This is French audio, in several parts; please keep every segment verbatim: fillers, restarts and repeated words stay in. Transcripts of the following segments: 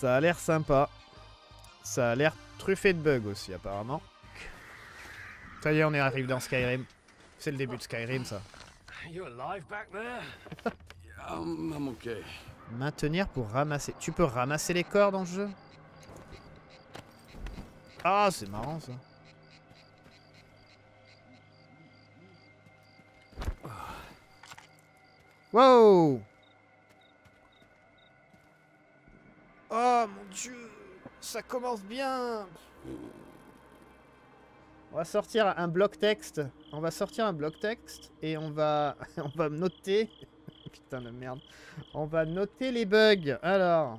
Ça a l'air sympa. Ça a l'air truffé de bugs aussi, apparemment. Ça y est, on est arrivé dans Skyrim. C'est le début de Skyrim, ça. um, I'm okay. Maintenir pour ramasser. Tu peux ramasser les corps dans le jeu? Ah, c'est marrant, ça. Wow! Oh mon dieu! Ça commence bien! On va sortir un bloc texte. On va sortir un bloc texte et on va on va noter. Putain de merde. On va noter les bugs. Alors.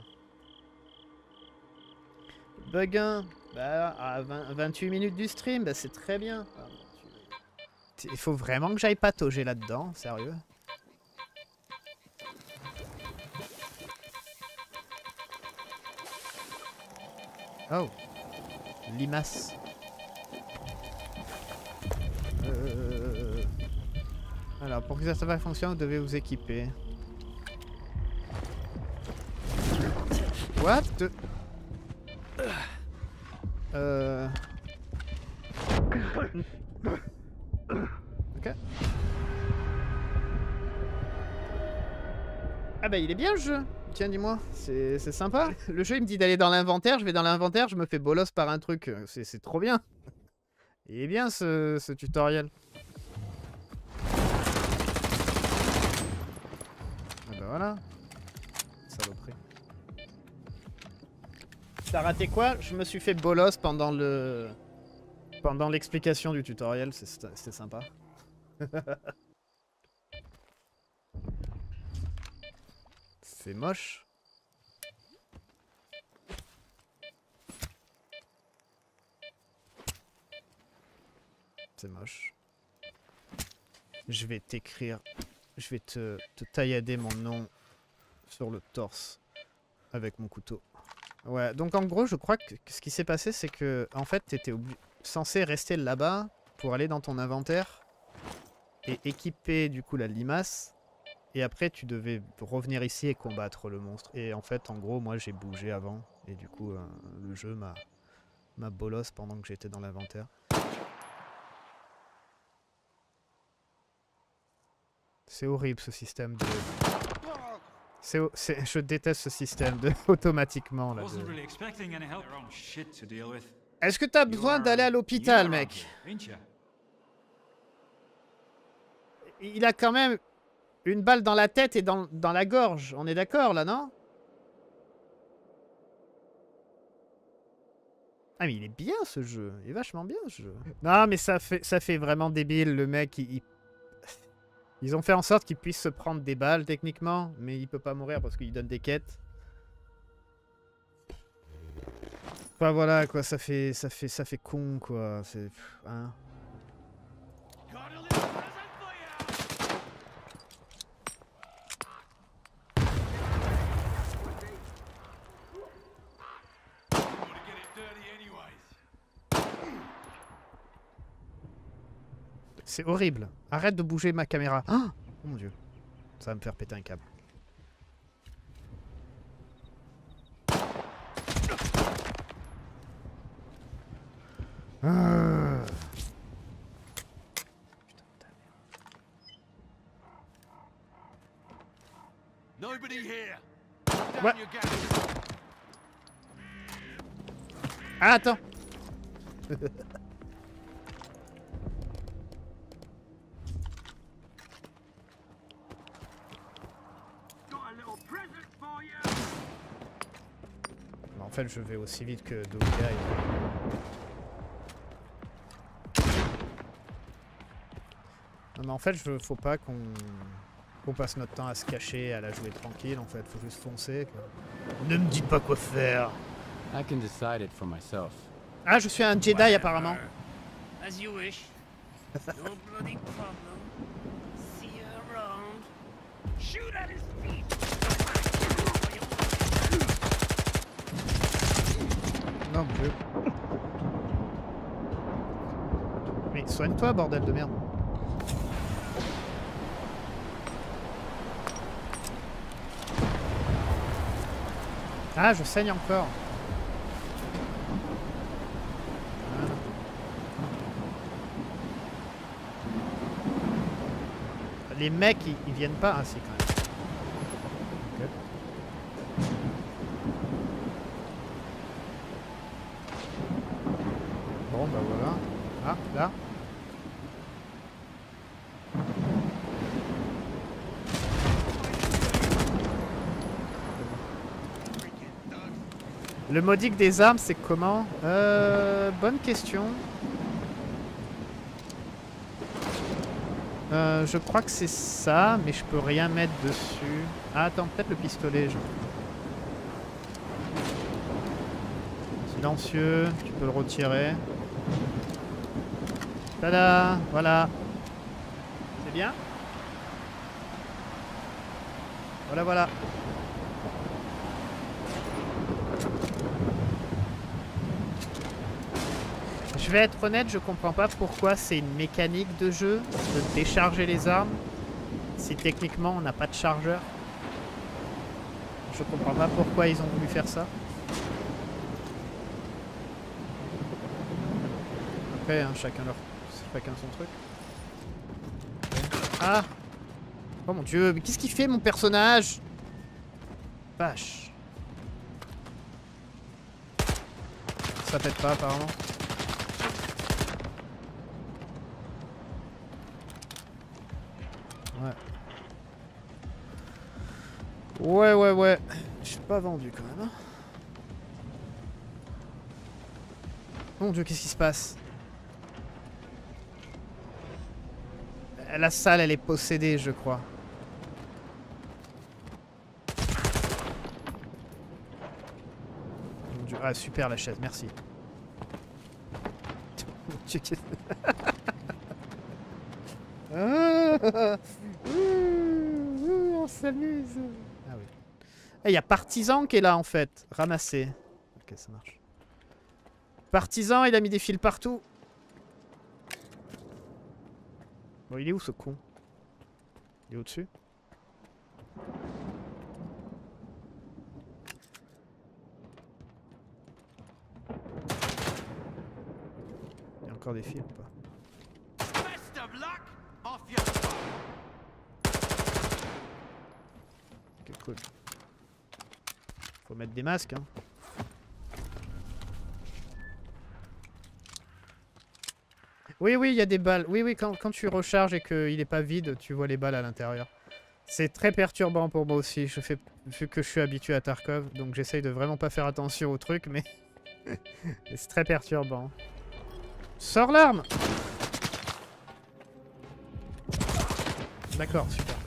Bug un. Bah, à vingt, vingt-huit minutes du stream, bah c'est très bien. Il faut vraiment que j'aille patauger là-dedans, sérieux. Oh. Limace. Euh... Alors, pour que ça fonctionne, vous devez vous équiper. What the... Euh... Ok. Ah bah il est bien le jeu. Tiens, dis-moi, c'est sympa. Le jeu il me dit d'aller dans l'inventaire, je vais dans l'inventaire, je me fais bolos par un truc. C'est trop bien. Il est bien ce, ce tutoriel. Ah bah voilà. Saloperie. T'as raté quoi? Je me suis fait bolos pendant le... Pendant l'explication du tutoriel, c'était sympa. C'est moche. C'est moche. Je vais t'écrire... Je vais te, te taillader mon nom sur le torse avec mon couteau. Ouais, donc en gros, je crois que ce qui s'est passé, c'est que en fait, t'étais censé rester là-bas pour aller dans ton inventaire et équiper du coup la limace. Et après, tu devais revenir ici et combattre le monstre. Et en fait, en gros, moi, j'ai bougé avant. Et du coup, euh, le jeu m'a m'a bolos pendant que j'étais dans l'inventaire. C'est horrible ce système de... C'est, je déteste ce système de automatiquement là. De... Est-ce que t'as besoin d'aller à l'hôpital, mec? Il a quand même une balle dans la tête et dans, dans la gorge. On est d'accord là, non? Ah mais il est bien ce jeu. Il est vachement bien ce jeu. Non mais ça fait, ça fait vraiment débile. Le mec, il... il... Ils ont fait en sorte qu'il puisse se prendre des balles techniquement, mais il peut pas mourir parce qu'il donne des quêtes. Enfin voilà quoi, ça fait ça fait ça fait con quoi, c'est hein. C'est horrible. Arrête de bouger ma caméra. Oh, oh mon dieu. Ça va me faire péter un câble. Ah. Ouais. Ah, attends. En fait, je vais aussi vite que Doga. Non, mais en fait, je faut pas qu'on qu'on passe notre temps à se cacher, à la jouer tranquille. En fait, faut juste foncer. Quoi. Ne me dis pas quoi faire. I can decide it for myself. Ah, je suis un Jedi apparemment. As you wish. No bloody problem. See you around. Shoot at his feet. Non, mon dieu. Mais soigne-toi, bordel de merde. Ah, je saigne encore. Voilà. Les mecs, ils, ils viennent pas. Ah, si, quand même. Okay. Bon, bah voilà. Ah, là. Le modique des armes, c'est comment? Euh... Bonne question. Euh, je crois que c'est ça, mais je peux rien mettre dessus. Ah, attends, peut-être le pistolet, genre. Silencieux, tu peux le retirer. Tada, voilà. C'est bien? Voilà, voilà. Je vais être honnête, je comprends pas pourquoi c'est une mécanique de jeu de décharger les armes si techniquement on n'a pas de chargeur. Je comprends pas pourquoi ils ont voulu faire ça. Après, hein, chacun leur, chacun son truc. Ah! Oh mon dieu, mais qu'est-ce qu'il fait mon personnage? Vache. Ça pète pas apparemment. Ouais. Ouais, ouais, ouais. Je suis pas vendu quand même. Hein. Mon dieu, qu'est-ce qui se passe? La salle, elle est possédée, je crois. Mon dieu. Ah, super la chaise, merci. Mon dieu, qu'est-ce... Ah, on s'amuse. Ah oui. Il y a Partisan qui est là en fait. Ramassé. Ok, ça marche. Partisan, il a mis des fils partout. Bon, il est où ce con? Il est au-dessus? Il y a encore des fils ou pas? Ok, cool. Faut mettre des masques, hein. Oui, oui, il y a des balles. Oui, oui, quand, quand tu recharges et qu'il n'est pas vide, tu vois les balles à l'intérieur. C'est très perturbant pour moi aussi. Je fais, vu que je suis habitué à Tarkov, donc j'essaye de vraiment pas faire attention au truc, mais c'est très perturbant. Sors l'arme! D'accord, super.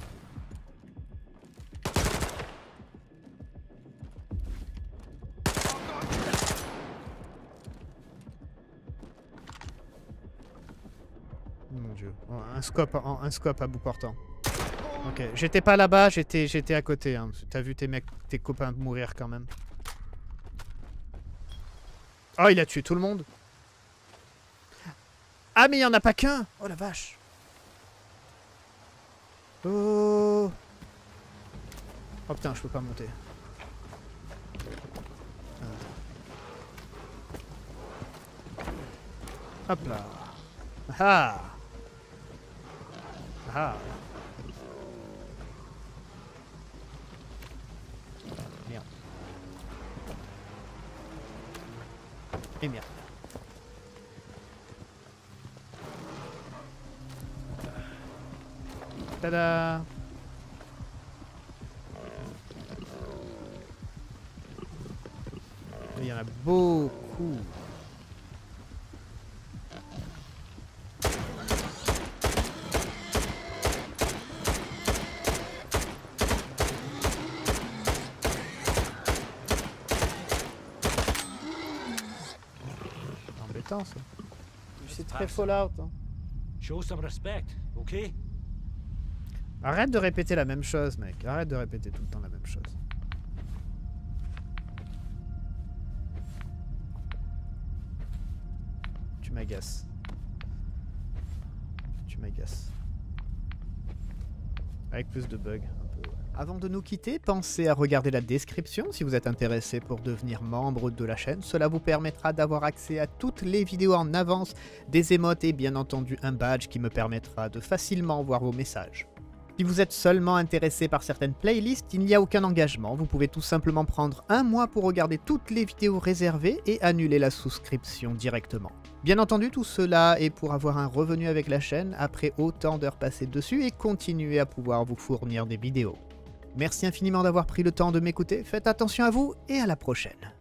Mon dieu. Oh, un scope, un, un scope à bout portant. Ok, j'étais pas là-bas, j'étais j'étais à côté. Hein. T'as vu tes mecs, tes copains mourir quand même. Oh, il a tué tout le monde. Ah, mais il n'y en a pas qu'un. Oh la vache. Oh. Oh putain, je peux pas monter. Ah. Hop là. Ah. Ah. Merde. Et merde. Tada. Il y en a beaucoup. Embêtant ça. C'est très Fallout. Hein. Show some respect, okay? Arrête de répéter la même chose, mec. Arrête de répéter tout le temps la même chose. Tu m'agaces. Tu m'agaces. Avec plus de bugs. Un peu. Avant de nous quitter, pensez à regarder la description si vous êtes intéressé pour devenir membre de la chaîne. Cela vous permettra d'avoir accès à toutes les vidéos en avance, des émotes et bien entendu un badge qui me permettra de facilement voir vos messages. Si vous êtes seulement intéressé par certaines playlists, il n'y a aucun engagement. Vous pouvez tout simplement prendre un mois pour regarder toutes les vidéos réservées et annuler la souscription directement. Bien entendu, tout cela est pour avoir un revenu avec la chaîne après autant d'heures passées dessus et continuer à pouvoir vous fournir des vidéos. Merci infiniment d'avoir pris le temps de m'écouter, faites attention à vous et à la prochaine.